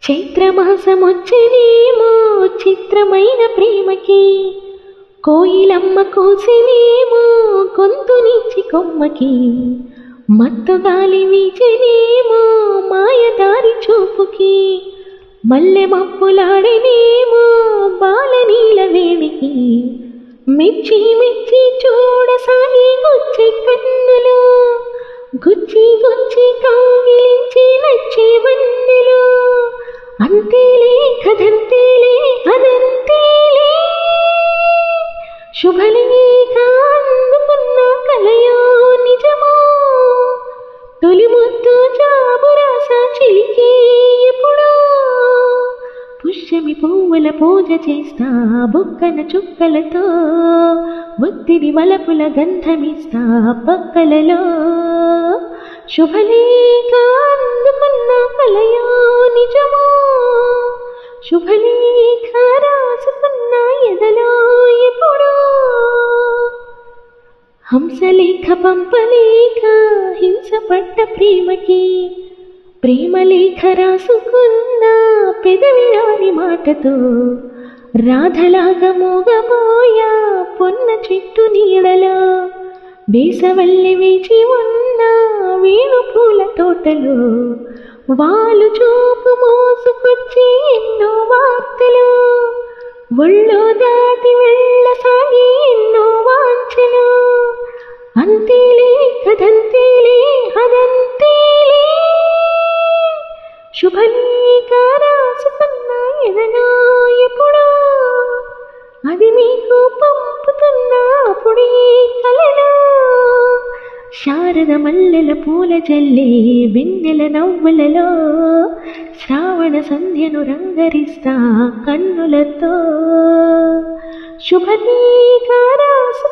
చైత్రమాసమొచ్చినేమో చిత్రమైన ప్రేమకి, కోయిలమ్మ కోసినేమో గొంతు నుంచి కొమ్మకి, మత్తు గాలి వీచెనేమో మాయదారి చూపుకి, మల్లె మప్పులాడనేమో బాలనీల వేడికి, మెచ్చి మెచ్చి చూడసాగి గుచ్చి కన్నులు, గుచ్చి గుచ్చి కాగిలించి నచ్చే వన్నెలు, అంతేలే కదంతేలే అదంతేలే, శుభలేఖ అందుకున్న కలయో నిజమో, తొలి ముద్దు జాబురాస చిలికే ఎప్పుడో, పుష్యమి పువ్వుల పూజ చేస్తా బుక్కన చుక్కలతో, ఒత్తిడి వలపుల గంధమిస్తా పక్కలలో, శుభలేఖ అందుకున్న కలయో నిజమో, శుభలేఖ రాసుకున్న ఎదలో ఎప్పుడో, హంసలేఖ పంపలేఖ హింసపడ్డ ప్రేమకి, ప్రేమలేఖ రాసుకున్న పెదవిరాని మాటతో, రాధలాగా మోగబోయా పొన్న చెట్టు నీడలో, వేసవల్లి వేచి ఉన్న వేణు పూల తోటలో, వాళ్ళు చూపు మోసుకొచ్చి ఎన్నో వార్తలు, ఒళ్ళో దాటి వెళ్ళసాగి ఎన్నో వాంఛలు, అంతేలే కదంతేలే అదంతేలే, శుభలేఖ రాసుకున్న ఎదలో ఎప్పుడో, అది మీకు పంపుతున్నా అప్పుడే కలలో, శారద మల్లెల పూల జల్లే వెన్నెల నవ్వులలో, శ్రావణ సంధ్యను రంగరిస్తా కన్నులతో, శుభలేఖ రాసు